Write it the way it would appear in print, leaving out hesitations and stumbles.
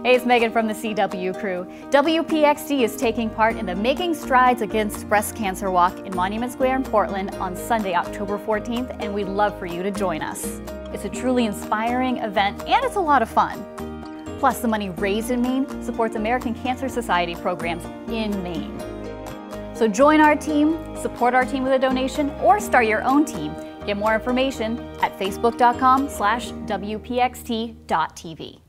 Hey, it's Megan from the CW crew. WPXT is taking part in the Making Strides Against Breast Cancer Walk in Monument Square in Portland on Sunday, October 14th, and we'd love for you to join us. It's a truly inspiring event, and it's a lot of fun. Plus, the money raised in Maine supports American Cancer Society programs in Maine. So join our team, support our team with a donation, or start your own team. Get more information at facebook.com/WPXT.tv.